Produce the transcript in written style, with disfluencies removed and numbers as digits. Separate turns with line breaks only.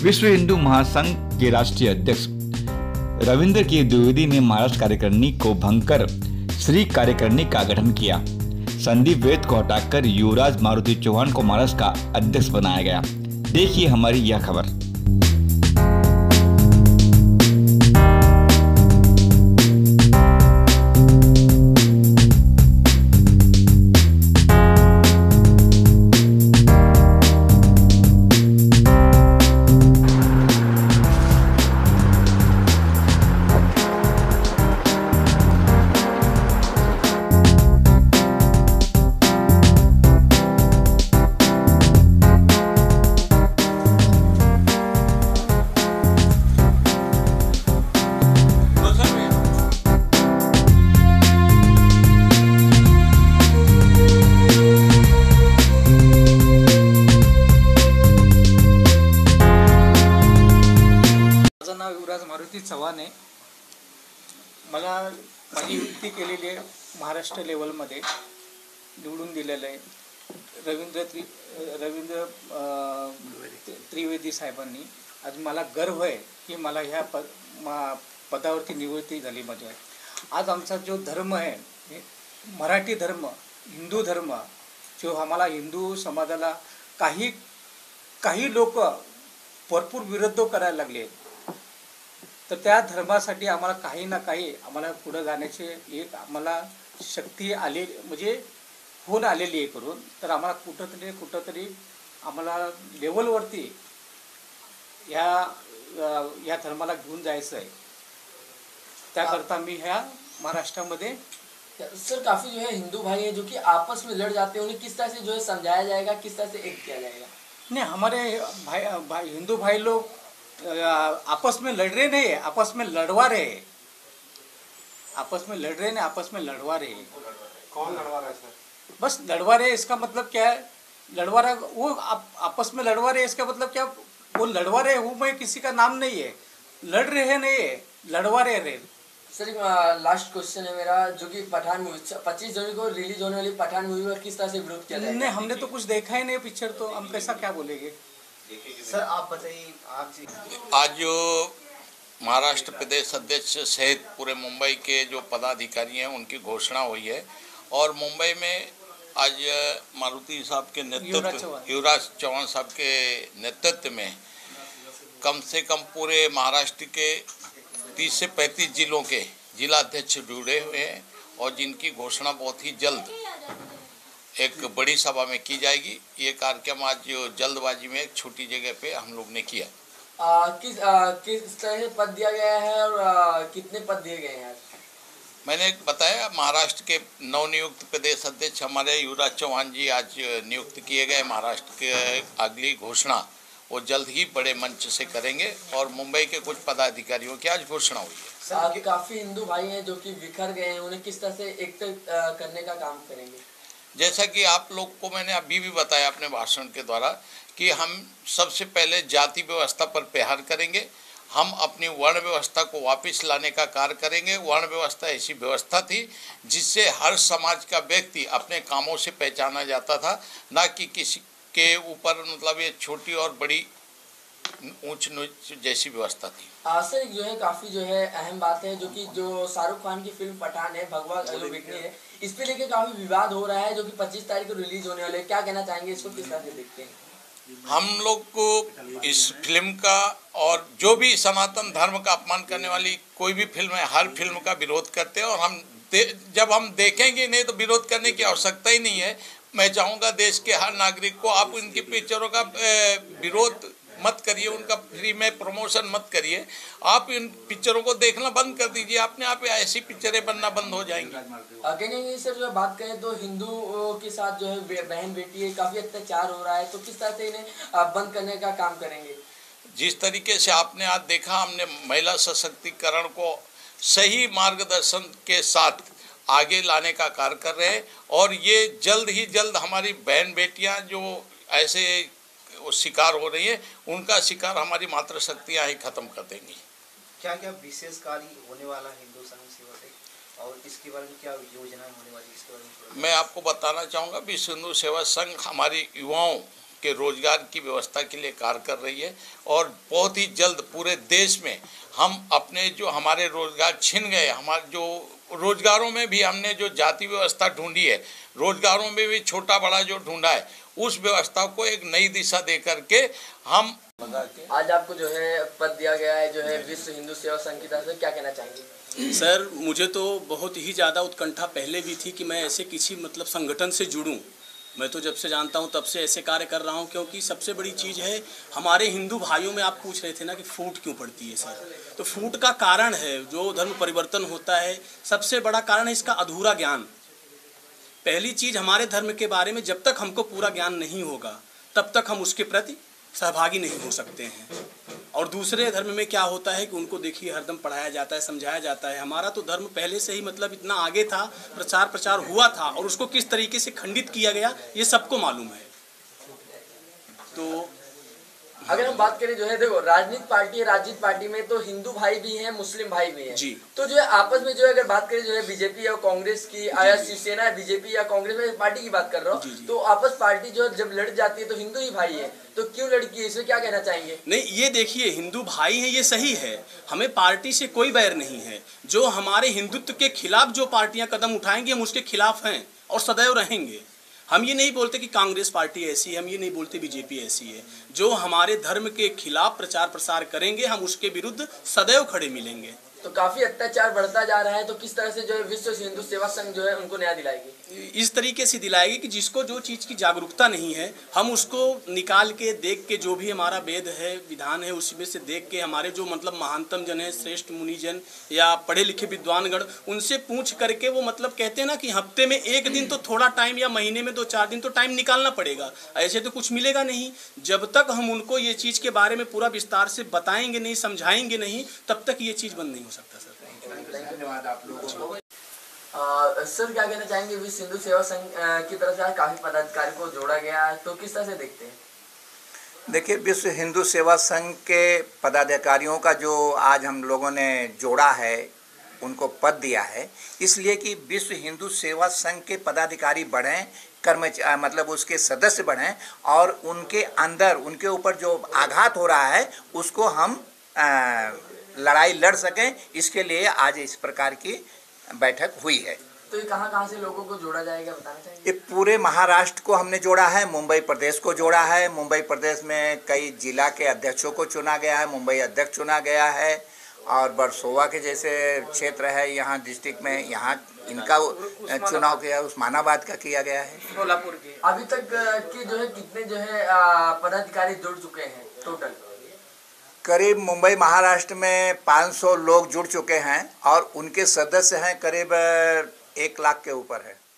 विश्व हिंदू महासंघ के राष्ट्रीय अध्यक्ष रविंद्र की द्विवेदी ने महाराष्ट्र कार्यकारिणी को भंग कर श्री कार्यकारिणी का गठन किया। संदीप वैद को हटाकर युवराज मारुति चौहान को महाराष्ट्र का अध्यक्ष बनाया गया। देखिए हमारी यह खबर।
युवराज मारुती चव्हाण आहे। मला माझी युक्ती केलेली आहे, महाराष्ट्र लेवलमध्ये निवडून दिलेलं आहे रवींद्र त्रिवेदी साहेबांनी। आज मला गर्व आहे की मला ह्या पदावरती निवृत्ती झाली माझी। आज आमचा जो धर्म आहे मराठी धर्म, हिंदू धर्म, जो आम्हाला हिंदू समाजाला काही लोक भरपूर विरोध करायला लागले, तर त्या धर्मासाठी आम्हाला काही ना काही आम्हाला पुढे जाण्याची एक आम्हाला शक्ती आली, म्हणजे होऊन आलेली आहे करून। तर आम्हाला कुठंतरी आम्हाला लेवलवरती या धर्माला घेऊन जायचं आहे। त्याकरता मी ह्या महाराष्ट्रामध्ये
सर काफ़ी जो है हिंदू भाई है जो कि आपस में लड़ जाते हैं, उन्हें किस तरह से जो है समझाया जाएगा, किस तरह से एक किया जाएगा? नहीं,
हमारे भाई हिंदू भाई लोग आपस में लड़ रहे नहीं है, आपस में लड़वा रहे हैं। आपस में लड़ रहे नहीं, आपस में लड़वा रहे हैं।
कौन लड़वा रहा है सर?
बस लड़वा रहे, इसका मतलब क्या है? लड़वा रहा वो आपस में लड़वा रहे, इसका मतलब क्या? वो लड़वा रहे हूँ मैं, किसी का नाम नहीं है, लड़ रहे नहीं है, लड़वा रहे।
सर लास्ट क्वेश्चन है मेरा, जो कि पठान मूवी 25 जनवरी को रिलीज होने वाली पठान मूवी का किस तरह से विरोध किया जाएगा?
नहीं, हमने तो कुछ देखा ही नहीं पिक्चर, तो हम कैसा क्या बोलेंगे?
सर आप बताइए।
आज जो महाराष्ट्र प्रदेश अध्यक्ष सहित पूरे मुंबई के जो पदाधिकारी हैं उनकी घोषणा हुई है, और मुंबई में आज मारुति साहब के नेतृत्व, युवराज चौहान साहब के नेतृत्व में कम से कम पूरे महाराष्ट्र के 30 से 35 जिलों के जिला अध्यक्ष जुड़े हुए हैं, और जिनकी घोषणा बहुत ही जल्द एक बड़ी सभा में की जाएगी। ये कार्यक्रम आज जो जल्दबाजी में एक छोटी जगह पे हम लोग ने किया।
किस तरह से पद दिया गया है और कितने पद दिए गए हैं?
मैंने बताया महाराष्ट्र के नवनियुक्त प्रदेश अध्यक्ष हमारे युवराज चौहान जी आज नियुक्त किए गए। महाराष्ट्र के अगली घोषणा वो जल्द ही बड़े मंच से करेंगे, और मुंबई के कुछ पदाधिकारियों की आज घोषणा हुई है।
काफ़ी हिंदू भाई हैं जो कि बिखर गए हैं, उन्हें किस तरह से एकता करने का काम करेंगे?
जैसा कि आप लोग को मैंने अभी भी बताया अपने भाषण के द्वारा कि हम सबसे पहले जाति व्यवस्था पर प्रहार करेंगे। हम अपनी वर्ण व्यवस्था को वापस लाने का कार्य करेंगे। वर्ण व्यवस्था ऐसी व्यवस्था थी जिससे हर समाज का व्यक्ति अपने कामों से पहचाना जाता था, ना कि किसी के ऊपर मतलब ये छोटी और बड़ी ऊंच नीच जैसी व्यवस्था थी।
सर जो है काफ़ी जो है अहम बात है, जो कि जो शाहरुख खान की फिल्म पठान है, भगवा जो बिकनी है, इस पे लेके काफ़ी विवाद हो रहा है, जो कि 25 तारीख को रिलीज होने वाले। क्या कहना चाहेंगे, इसको किस तरह से देखते हैं?
हम लोग को इस फिल्म का और जो भी सनातन धर्म का अपमान करने वाली कोई भी फिल्म है, हर फिल्म का विरोध करते हैं, और जब हम देखेंगे नहीं तो विरोध करने की आवश्यकता ही नहीं है। मैं चाहूँगा देश के हर नागरिक को आप उनकी पिक्चरों का विरोध मत करिए, उनका फ्री में प्रमोशन मत करिए, आप इन पिक्चरों को देखना बंद कर दीजिए, अपने आप ऐसी पिक्चरें बनना बंद हो जाएंगी।
कहेंगे सर जो बात करें तो हिंदुओं के साथ जो है बहन बेटी है काफ़ी अत्याचार हो रहा है, तो किस तरह से इन्हें बंद करने का काम करेंगे?
जिस तरीके से आपने आज देखा, हमने महिला सशक्तिकरण को सही मार्गदर्शन के साथ आगे लाने का कार्य कर रहे हैं, और ये जल्द ही जल्द हमारी बहन बेटियां जो ऐसे शिकार हो रही है, उनका शिकार हमारी मातृशक्तियाँ ही खत्म कर देंगी।
क्या क्या विशेष कार्य होने वाला हिंदू संघ सेवा से, और इसके बारे में क्या योजनाएं होने वाली, इसके बारे में
मैं आपको बताना चाहूँगा। विश्व हिंदू सेवा संघ हमारी युवाओं के रोजगार की व्यवस्था के लिए कार्य कर रही है और बहुत ही जल्द पूरे देश में हम अपने जो हमारे रोजगार छिन गए, हमारे जो रोजगारों में भी हमने जो जाति व्यवस्था ढूंढी है, रोजगारों में भी छोटा बड़ा जो ढूंढा है, उस व्यवस्था को एक नई दिशा दे करके हम
आज आपको जो है पद दिया गया है जो है विश्व हिंदू सेवा संघ की तरफ से, क्या कहना चाहेंगे?
सर, मुझे तो बहुत ही ज़्यादा उत्कंठा पहले भी थी कि मैं ऐसे किसी मतलब संगठन से जुड़ूं। मैं तो जब से जानता हूं तब से ऐसे कार्य कर रहा हूं, क्योंकि सबसे बड़ी चीज़ है हमारे हिंदू भाइयों में। आप पूछ रहे थे ना कि फूट क्यों पड़ती है सर, तो फूट का कारण है जो धर्म परिवर्तन होता है, सबसे बड़ा कारण है इसका अधूरा ज्ञान। पहली चीज़, हमारे धर्म के बारे में जब तक हमको पूरा ज्ञान नहीं होगा तब तक हम उसके प्रति सहभागी नहीं हो सकते हैं। और दूसरे धर्म में क्या होता है कि उनको देखिए हरदम पढ़ाया जाता है, समझाया जाता है। हमारा तो धर्म पहले से ही मतलब इतना आगे था, प्रचार हुआ था और उसको किस तरीके से खंडित किया गया ये सबको मालूम है। तो
अगर हम बात करें जो है, देखो राजनीतिक पार्टी है, राजनीतिक पार्टी में तो हिंदू भाई भी हैं, मुस्लिम भाई भी हैं
जी।
तो जो है आपस में जो है अगर बात करें जो है बीजेपी या कांग्रेस की या शिवसेना है, बीजेपी या कांग्रेस में पार्टी की बात कर रहा हूँ, तो आपस पार्टी जो है जब लड़ जाती है तो हिंदू ही भाई है, तो क्यों लड़की है, इसमें क्या कहना चाहेंगे?
नहीं, ये देखिए हिंदू भाई हैं ये सही है, हमें पार्टी से कोई बैर नहीं है। जो हमारे हिंदुत्व के खिलाफ जो पार्टियां कदम उठाएंगी हम उसके खिलाफ हैं और सदैव रहेंगे। हम ये नहीं बोलते कि कांग्रेस पार्टी ऐसी है, हम ये नहीं बोलते बीजेपी ऐसी है। जो हमारे धर्म के खिलाफ प्रचार प्रसार करेंगे हम उसके विरुद्ध सदैव खड़े मिलेंगे।
तो काफी अत्याचार बढ़ता जा रहा है, तो किस तरह से जो है विश्व हिंदू सेवा संघ जो है उनको न्याय दिलाएगी?
इस तरीके से दिलाएगी कि जिसको जो चीज़ की जागरूकता नहीं है हम उसको निकाल के देख के, जो भी हमारा वेद है विधान है उसमें से देख के, हमारे जो मतलब महानतम जन है, श्रेष्ठ मुनिजन या पढ़े लिखे विद्वानगण, उनसे पूछ करके वो मतलब कहते हैं ना कि हफ्ते में एक दिन तो थोड़ा टाइम या महीने में 2-4 दिन तो टाइम निकालना पड़ेगा, ऐसे तो कुछ मिलेगा नहीं। जब तक हम उनको ये चीज़ के बारे में पूरा विस्तार से बताएंगे नहीं, समझाएंगे नहीं, तब तक ये चीज़ बंद नहीं हो सकता सर।
धन्यवाद आप लोगों को। सर क्या कहना चाहेंगे, विश्व हिंदू सेवा संघ की तरफ से काफी पदाधिकारी को जोड़ा गया है, तो किस तरह से देखते हैं?
देखिए, विश्व हिंदू सेवा संघ के पदाधिकारियों का जो आज हम लोगों ने जोड़ा है, उनको पद दिया है, इसलिए कि विश्व हिंदू सेवा संघ के पदाधिकारी बढ़ें, मतलब उसके सदस्य बढ़ें और उनके अंदर उनके ऊपर जो आघात हो रहा है उसको हम लड़ाई लड़ सकें। इसके लिए आज इस प्रकार की बैठक हुई है।
तो ये कहाँ से लोगों को जोड़ा जाएगा बताना चाहिए?
ये पूरे महाराष्ट्र को हमने जोड़ा है, मुंबई प्रदेश को जोड़ा है। मुंबई प्रदेश में कई जिला के अध्यक्षों को चुना गया है, मुंबई अध्यक्ष चुना गया है और वर्सोवा के जैसे क्षेत्र है यहाँ डिस्ट्रिक्ट में, यहाँ इनका चुनाव किया, उस्मानाबाद का किया गया है,
सोलापुर के। अभी तक के जो है कितने जो है पदाधिकारी जुड़ चुके हैं टोटल?
करीब मुंबई महाराष्ट्र में 500 लोग जुड़ चुके हैं और उनके सदस्य हैं करीब 1 लाख के ऊपर है।